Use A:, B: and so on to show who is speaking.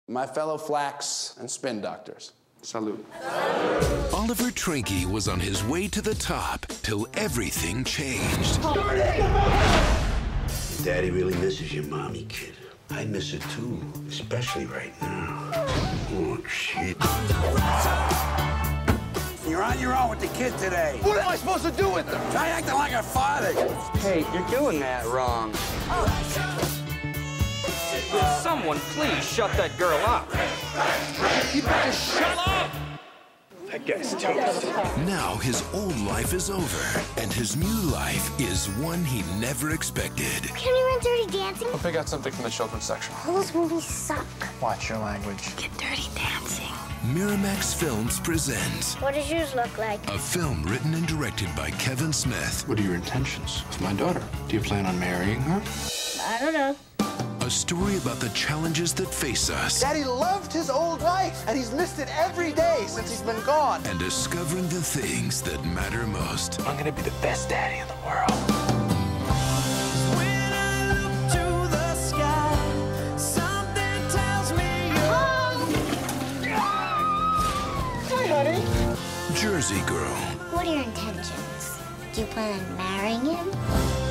A: My fellow flax and spin doctors, salute.
B: Oliver Trinke was on his way to the top till everything changed.
C: Daddy really misses your mommy, kid. I miss her too, especially right now. Oh, shit.
A: You're on your own with the kid today.
D: What am I supposed to do with her?
A: Try acting like a father.
E: Hey, you're doing that wrong. Will someone please shut that girl up?
D: You better shut up! That guy's toast.
B: Now his old life is over, and his new life is one he never expected.
F: Can we run Dirty Dancing?
G: I'll pick out something from the children's section.
F: All those movies suck.
G: Watch your language.
F: Get Dirty Dancing.
B: Miramax Films presents
F: What does yours look like?
B: a film written and directed by Kevin Smith.
G: What are your intentions with my daughter? Do you plan on marrying her?
F: I don't know.
B: A story about the challenges that face us
D: Daddy loved his old life, and he's missed it every day since he's been gone.
B: and discovering the things that matter most.
G: I'm gonna be the best daddy in the world.
D: Hi, honey.
B: Jersey Girl.
F: What are your intentions? Do you plan on marrying him?